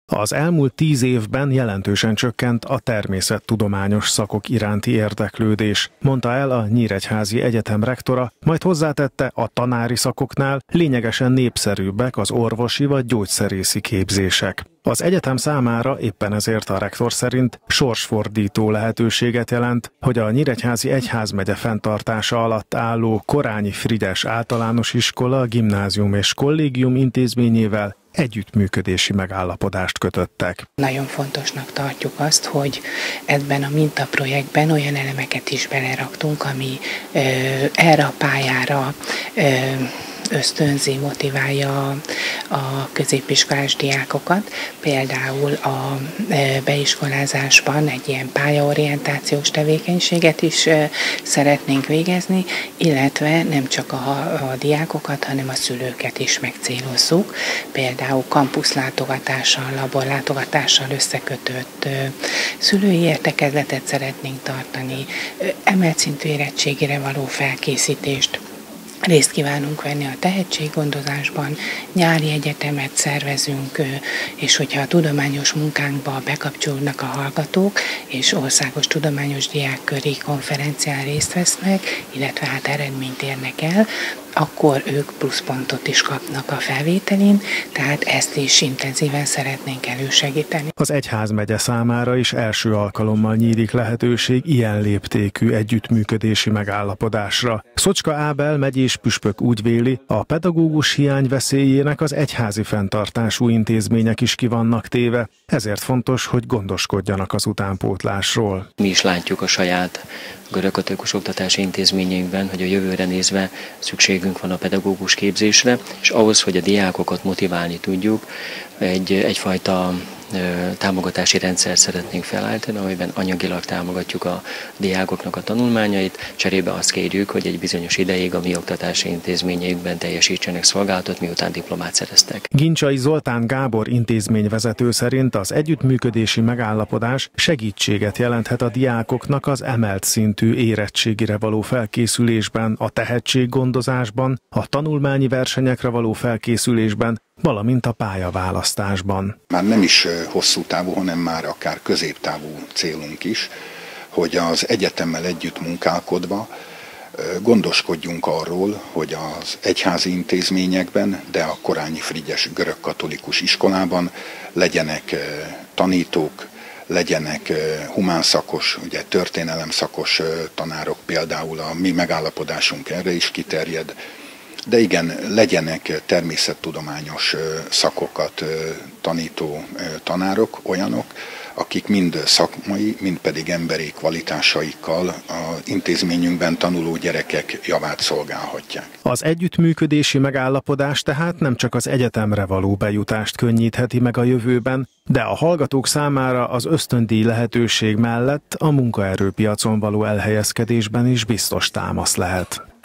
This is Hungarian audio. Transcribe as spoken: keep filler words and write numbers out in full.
Az elmúlt tíz évben jelentősen csökkent a természettudományos szakok iránti érdeklődés, mondta el a Nyíregyházi Egyetem rektora, majd hozzátette, a tanári szakoknál lényegesen népszerűbbek az orvosi vagy gyógyszerészi képzések. Az egyetem számára éppen ezért a rektor szerint sorsfordító lehetőséget jelent, hogy a Nyíregyházi Egyházmegye fenntartása alatt álló Korányi Frigyes Általános Iskola, Gimnázium és Kollégium intézményével együttműködési megállapodást kötöttek. Nagyon fontosnak tartjuk azt, hogy ebben a mintaprojektben olyan elemeket is beleraktunk, ami ö, erre a pályára ö, ösztönzi, motiválja a középiskolás diákokat. Például a beiskolázásban egy ilyen pályaorientációs tevékenységet is szeretnénk végezni, illetve nem csak a, a diákokat, hanem a szülőket is megcélozzuk. Például kampuszlátogatással, laborlátogatással összekötött szülői értekezletet szeretnénk tartani, emelt szintű érettségére való felkészítést. Részt kívánunk venni a tehetséggondozásban, nyári egyetemet szervezünk, és hogyha a tudományos munkánkba bekapcsolódnak a hallgatók, és országos tudományos diákköri konferencián részt vesznek, illetve hát eredményt érnek el, akkor ők pluszpontot is kapnak a felvételin, tehát ezt is intenzíven szeretnénk elősegíteni. Az egyházmegye számára is első alkalommal nyílik lehetőség ilyen léptékű együttműködési megállapodásra. Szocska Ábel megyés püspök úgy véli, a pedagógus hiány veszélyének az egyházi fenntartású intézmények is ki vannak téve, ezért fontos, hogy gondoskodjanak az utánpótlásról. Mi is látjuk a saját görögkatolikus oktatási intézményeinkben, hogy a jövőre nézve szükségünk van a pedagógus képzésre, és ahhoz, hogy a diákokat motiválni tudjuk, egy, egyfajta támogatási rendszert szeretnénk felállítani, amiben anyagilag támogatjuk a diákoknak a tanulmányait, cserébe azt kérjük, hogy egy bizonyos ideig a mi oktatási intézményeikben teljesítsenek szolgálatot, miután diplomát szereztek. Gincsai Zoltán Gábor intézményvezető szerint az együttműködési megállapodás segítséget jelenthet a diákoknak az emelt szintű érettségire való felkészülésben, a tehetséggondozásban, a tanulmányi versenyekre való felkészülésben, valamint a pályaválasztásban. Már nem is hosszú távú, hanem már akár középtávú célunk is, hogy az egyetemmel együtt munkálkodva gondoskodjunk arról, hogy az egyházi intézményekben, de a Korányi Frigyes görögkatolikus iskolában legyenek tanítók, legyenek humánszakos, ugye történelemszakos tanárok, például a mi megállapodásunk erre is kiterjed, de igen, legyenek természettudományos szakokat tanító tanárok, olyanok, akik mind szakmai, mind pedig emberi kvalitásaikkal az intézményünkben tanuló gyerekek javát szolgálhatják. Az együttműködési megállapodás tehát nem csak az egyetemre való bejutást könnyítheti meg a jövőben, de a hallgatók számára az ösztöndíj lehetőség mellett a munkaerőpiacon való elhelyezkedésben is biztos támasz lehet.